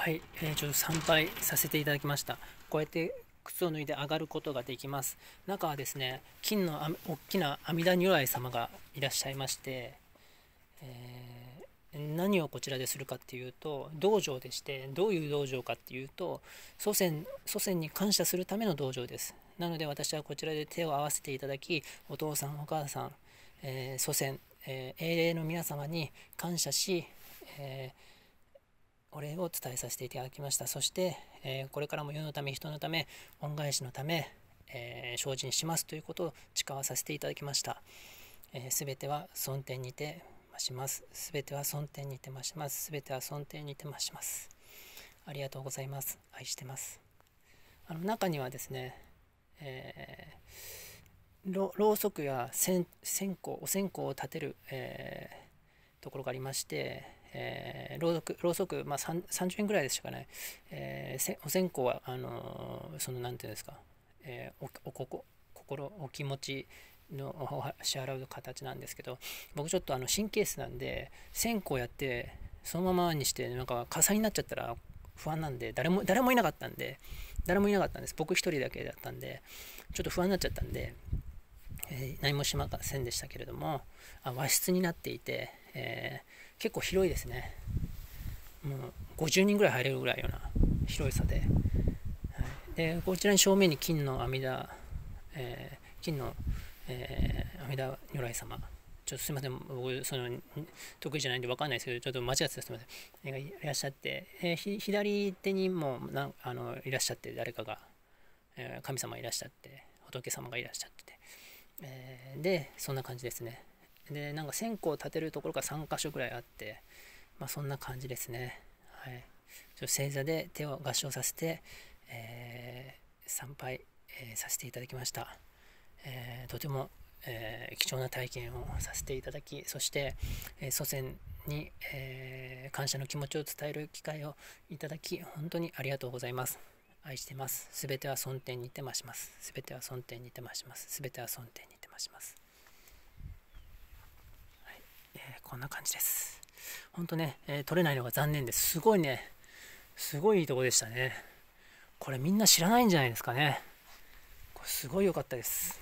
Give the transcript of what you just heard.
はい、ちょっと参拝させていただきました。こうやって靴を脱いで上がることができます。中はですね、金の大きな阿弥陀如来様がいらっしゃいまして、何をこちらでするかっていうと、道場でして、どういう道場かっていうと、祖先に感謝するための道場です。なので私はこちらで手を合わせていただき、お父さん、お母さん、祖先、英霊の皆様に感謝し、お礼を伝えさせていただきました。そして、これからも世のため人のため恩返しのため、精進しますということを誓わさせていただきました。すべては尊天にて増します。すべては尊天にて増します。すべては尊天にて増します。ありがとうございます。愛してます。中にはですね、ろうそくやお線香を立てる、ところがありまして、ろうそく、30円ぐらいでしたかね、お線香はなんていうんですか、お気持ちのお支払う形なんですけど、僕ちょっと神経質なんで、線香やってそのままにしてなんか火災になっちゃったら不安なんで、誰もいなかったんで、僕一人だけだったんで、ちょっと不安になっちゃったんで、何もしませんでしたけれども、和室になっていて、結構広いですね。もう50人ぐらい入れるぐらいような広さで、はい、でこちらに正面に金の阿弥陀、金の、阿弥陀如来様、ちょっとすいません、僕得意じゃないんで分かんないですけど、ちょっと間違ってたらすいません、いらっしゃって、左手にもいらっしゃって、誰かが、神様いらっしゃって、仏様がいらっしゃってて、でそんな感じですね。でなんか線香を立てるところが3箇所ぐらいあって、そんな感じですね。はい、正座で手を合掌させて、参拝、させていただきました。とても、貴重な体験をさせていただき、そして、祖先に、感謝の気持ちを伝える機会をいただき、本当にありがとうございます。愛してます。すべては尊天にて増します。すべては尊天にて増します。すべては尊天にて増します。はい、こんな感じです。本当ね、撮れないのが残念です。すごいね、すごいいいとこでしたね。これみんな知らないんじゃないですかね。これすごい良かったです。